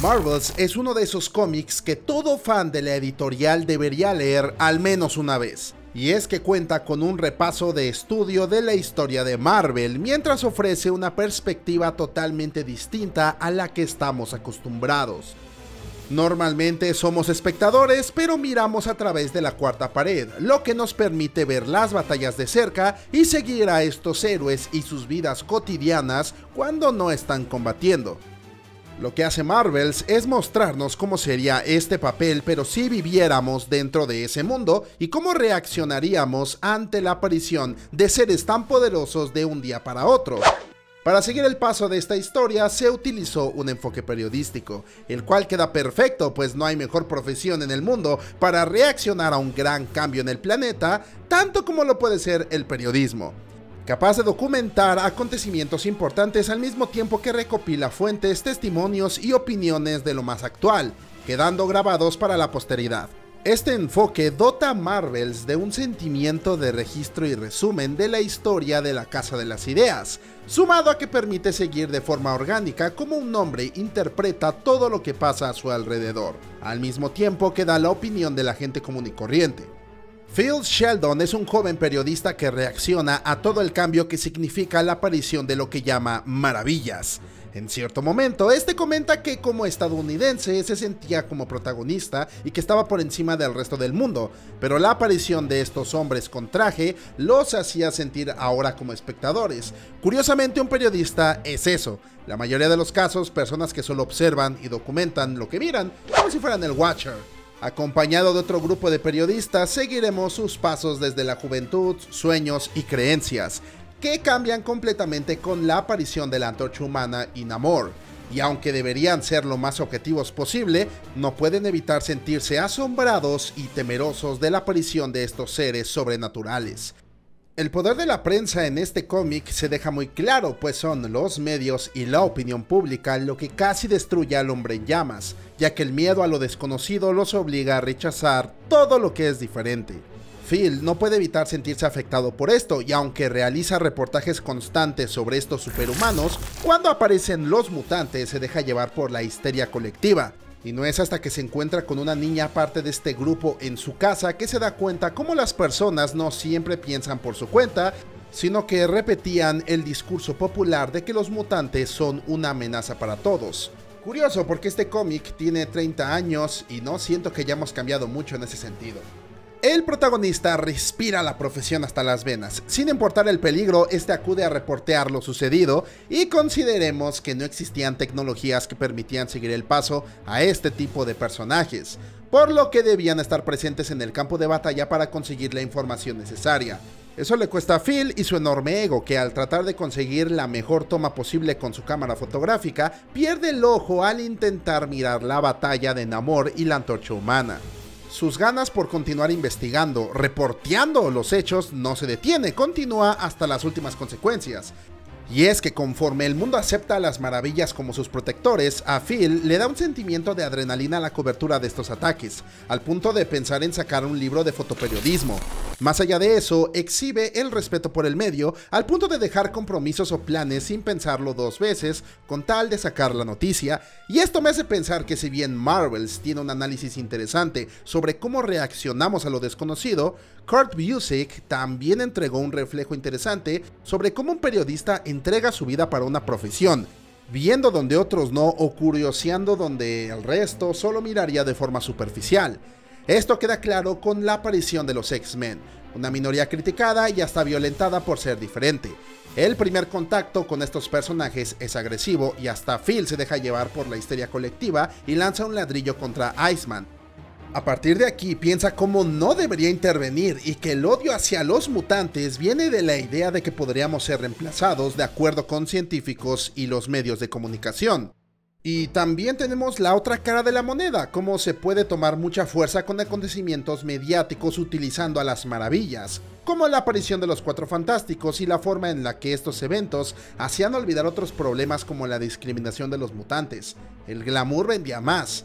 Marvels es uno de esos cómics que todo fan de la editorial debería leer al menos una vez. Y es que cuenta con un repaso de estudio de la historia de Marvel, mientras ofrece una perspectiva totalmente distinta a la que estamos acostumbrados. Normalmente somos espectadores, pero miramos a través de la cuarta pared, lo que nos permite ver las batallas de cerca y seguir a estos héroes y sus vidas cotidianas cuando no están combatiendo. Lo que hace Marvels es mostrarnos cómo sería este papel, pero si viviéramos dentro de ese mundo y cómo reaccionaríamos ante la aparición de seres tan poderosos de un día para otro. Para seguir el paso de esta historia se utilizó un enfoque periodístico, el cual queda perfecto, pues no hay mejor profesión en el mundo para reaccionar a un gran cambio en el planeta, tanto como lo puede ser el periodismo. Capaz de documentar acontecimientos importantes al mismo tiempo que recopila fuentes, testimonios y opiniones de lo más actual, quedando grabados para la posteridad. Este enfoque dota a Marvels de un sentimiento de registro y resumen de la historia de la Casa de las Ideas, sumado a que permite seguir de forma orgánica cómo un hombre interpreta todo lo que pasa a su alrededor, al mismo tiempo que da la opinión de la gente común y corriente. Phil Sheldon es un joven periodista que reacciona a todo el cambio que significa la aparición de lo que llama maravillas. En cierto momento, este comenta que como estadounidense se sentía como protagonista y que estaba por encima del resto del mundo, pero la aparición de estos hombres con traje los hacía sentir ahora como espectadores. Curiosamente, un periodista es eso, la mayoría de los casos, personas que solo observan y documentan lo que miran, como si fueran el Watcher. Acompañado de otro grupo de periodistas, seguiremos sus pasos desde la juventud, sueños y creencias, que cambian completamente con la aparición de la antorcha humana y Namor, y aunque deberían ser lo más objetivos posible, no pueden evitar sentirse asombrados y temerosos de la aparición de estos seres sobrenaturales. El poder de la prensa en este cómic se deja muy claro, pues son los medios y la opinión pública lo que casi destruye al hombre en llamas, ya que el miedo a lo desconocido los obliga a rechazar todo lo que es diferente. Phil no puede evitar sentirse afectado por esto, y aunque realiza reportajes constantes sobre estos superhumanos, cuando aparecen los mutantes se deja llevar por la histeria colectiva. Y no es hasta que se encuentra con una niña parte de este grupo en su casa que se da cuenta cómo las personas no siempre piensan por su cuenta, sino que repetían el discurso popular de que los mutantes son una amenaza para todos. Curioso porque este cómic tiene 30 años y no siento que hayamos cambiado mucho en ese sentido. El protagonista respira la profesión hasta las venas. Sin importar el peligro, este acude a reportear lo sucedido, y consideremos que no existían tecnologías que permitían seguir el paso a este tipo de personajes, por lo que debían estar presentes en el campo de batalla para conseguir la información necesaria. Eso le cuesta a Phil y su enorme ego, que al tratar de conseguir la mejor toma posible con su cámara fotográfica, pierde el ojo al intentar mirar la batalla de Namor y la antorcha humana. Sus ganas por continuar investigando, reporteando los hechos, no se detiene, continúa hasta las últimas consecuencias. Y es que conforme el mundo acepta a las maravillas como sus protectores, a Phil le da un sentimiento de adrenalina a la cobertura de estos ataques, al punto de pensar en sacar un libro de fotoperiodismo. Más allá de eso, exhibe el respeto por el medio, al punto de dejar compromisos o planes sin pensarlo dos veces, con tal de sacar la noticia, y esto me hace pensar que si bien Marvels tiene un análisis interesante sobre cómo reaccionamos a lo desconocido, Kurt Busiek también entregó un reflejo interesante sobre cómo un periodista entrega su vida para una profesión, viendo donde otros no o curioseando donde el resto solo miraría de forma superficial. Esto queda claro con la aparición de los X-Men, una minoría criticada y hasta violentada por ser diferente. El primer contacto con estos personajes es agresivo y hasta Phil se deja llevar por la histeria colectiva y lanza un ladrillo contra Iceman. A partir de aquí piensa cómo no debería intervenir y que el odio hacia los mutantes viene de la idea de que podríamos ser reemplazados de acuerdo con científicos y los medios de comunicación. Y también tenemos la otra cara de la moneda, cómo se puede tomar mucha fuerza con acontecimientos mediáticos utilizando a las maravillas, como la aparición de los Cuatro Fantásticos y la forma en la que estos eventos hacían olvidar otros problemas como la discriminación de los mutantes. El glamour vendía más.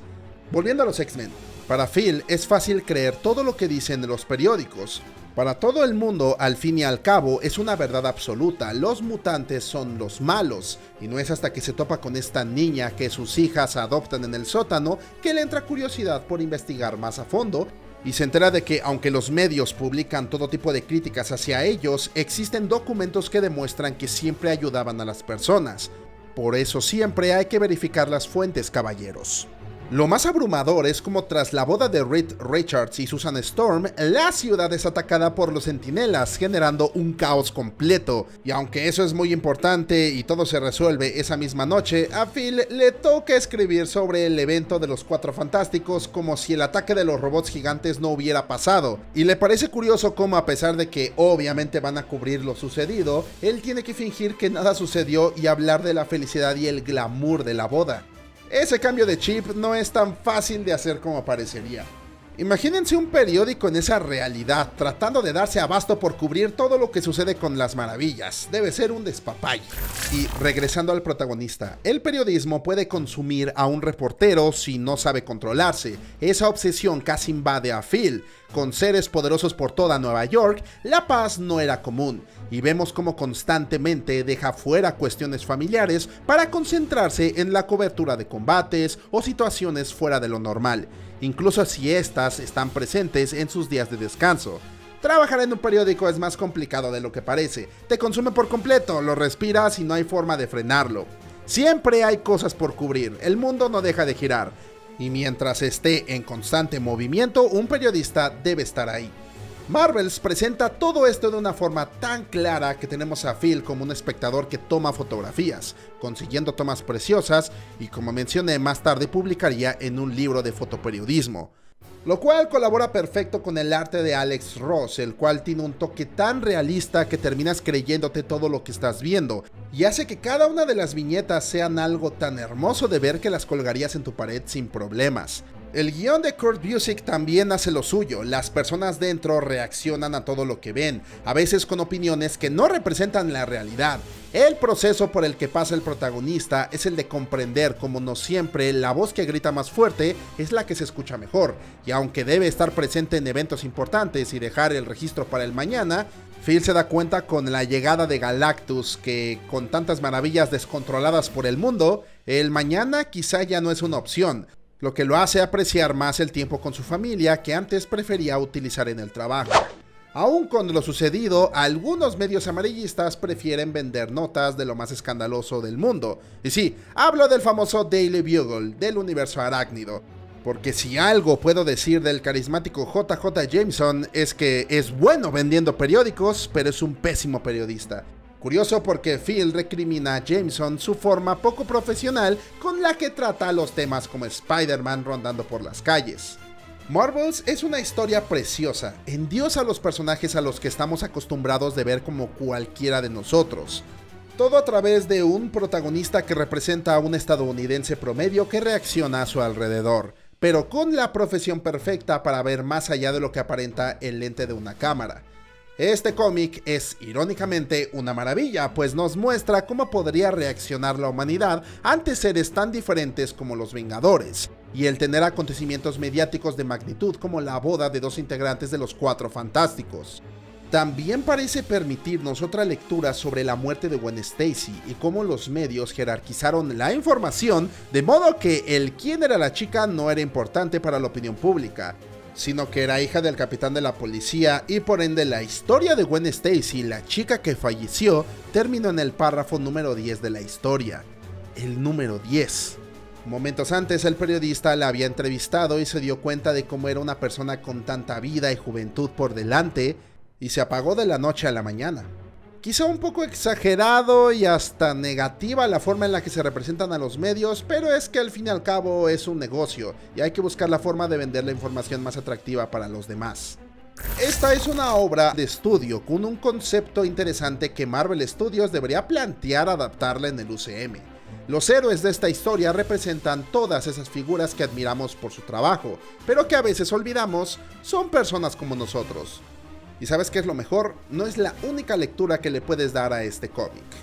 Volviendo a los X-Men, para Phil es fácil creer todo lo que dicen los periódicos. Para todo el mundo, al fin y al cabo, es una verdad absoluta, los mutantes son los malos, y no es hasta que se topa con esta niña que sus hijas adoptan en el sótano que le entra curiosidad por investigar más a fondo, y se entera de que aunque los medios publican todo tipo de críticas hacia ellos, existen documentos que demuestran que siempre ayudaban a las personas. Por eso siempre hay que verificar las fuentes, caballeros. Lo más abrumador es como tras la boda de Reed Richards y Susan Storm, la ciudad es atacada por los centinelas, generando un caos completo. Y aunque eso es muy importante y todo se resuelve esa misma noche, a Phil le toca escribir sobre el evento de los Cuatro Fantásticos como si el ataque de los robots gigantes no hubiera pasado. Y le parece curioso cómo, a pesar de que obviamente van a cubrir lo sucedido, él tiene que fingir que nada sucedió y hablar de la felicidad y el glamour de la boda. Ese cambio de chip no es tan fácil de hacer como parecería. Imagínense un periódico en esa realidad, tratando de darse abasto por cubrir todo lo que sucede con las maravillas. Debe ser un despapalle. Y regresando al protagonista, el periodismo puede consumir a un reportero si no sabe controlarse. Esa obsesión casi invade a Phil. Con seres poderosos por toda Nueva York, la paz no era común, y vemos cómo constantemente deja fuera cuestiones familiares para concentrarse en la cobertura de combates o situaciones fuera de lo normal, incluso si estas están presentes en sus días de descanso. Trabajar en un periódico es más complicado de lo que parece, te consume por completo, lo respiras y no hay forma de frenarlo. Siempre hay cosas por cubrir, el mundo no deja de girar, y mientras esté en constante movimiento, un periodista debe estar ahí. Marvels presenta todo esto de una forma tan clara que tenemos a Phil como un espectador que toma fotografías, consiguiendo tomas preciosas y, como mencioné, más tarde publicaría en un libro de fotoperiodismo. Lo cual colabora perfecto con el arte de Alex Ross, el cual tiene un toque tan realista que terminas creyéndote todo lo que estás viendo, y hace que cada una de las viñetas sean algo tan hermoso de ver que las colgarías en tu pared sin problemas. El guión de Kurt Busiek también hace lo suyo, las personas dentro reaccionan a todo lo que ven, a veces con opiniones que no representan la realidad. El proceso por el que pasa el protagonista es el de comprender cómo no siempre la voz que grita más fuerte es la que se escucha mejor, y aunque debe estar presente en eventos importantes y dejar el registro para el mañana, Phil se da cuenta con la llegada de Galactus que, con tantas maravillas descontroladas por el mundo, el mañana quizá ya no es una opción, lo que lo hace apreciar más el tiempo con su familia que antes prefería utilizar en el trabajo. Aún con lo sucedido, algunos medios amarillistas prefieren vender notas de lo más escandaloso del mundo. Y sí, hablo del famoso Daily Bugle, del universo arácnido. Porque si algo puedo decir del carismático JJ Jameson es que es bueno vendiendo periódicos, pero es un pésimo periodista. Curioso porque Phil recrimina a Jameson su forma poco profesional con la que trata los temas como Spider-Man rondando por las calles. Marvels es una historia preciosa, endiosa a los personajes a los que estamos acostumbrados de ver como cualquiera de nosotros. Todo a través de un protagonista que representa a un estadounidense promedio que reacciona a su alrededor, pero con la profesión perfecta para ver más allá de lo que aparenta el lente de una cámara. Este cómic es, irónicamente, una maravilla, pues nos muestra cómo podría reaccionar la humanidad ante seres tan diferentes como los Vengadores, y el tener acontecimientos mediáticos de magnitud como la boda de dos integrantes de los Cuatro Fantásticos. También parece permitirnos otra lectura sobre la muerte de Gwen Stacy y cómo los medios jerarquizaron la información de modo que el quién era la chica no era importante para la opinión pública, sino que era hija del capitán de la policía y por ende la historia de Gwen Stacy, la chica que falleció, terminó en el párrafo número 10 de la historia. El número 10. Momentos antes el periodista la había entrevistado y se dio cuenta de cómo era una persona con tanta vida y juventud por delante y se apagó de la noche a la mañana. Quizá un poco exagerado y hasta negativa la forma en la que se representan a los medios, pero es que al fin y al cabo es un negocio y hay que buscar la forma de vender la información más atractiva para los demás. Esta es una obra de estudio con un concepto interesante que Marvel Studios debería plantear adaptarla en el UCM. Los héroes de esta historia representan todas esas figuras que admiramos por su trabajo, pero que a veces olvidamos son personas como nosotros. ¿Y sabes qué es lo mejor? No es la única lectura que le puedes dar a este cómic.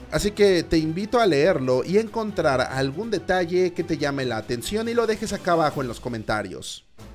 Así que te invito a leerlo y encontrar algún detalle que te llame la atención y lo dejes acá abajo en los comentarios.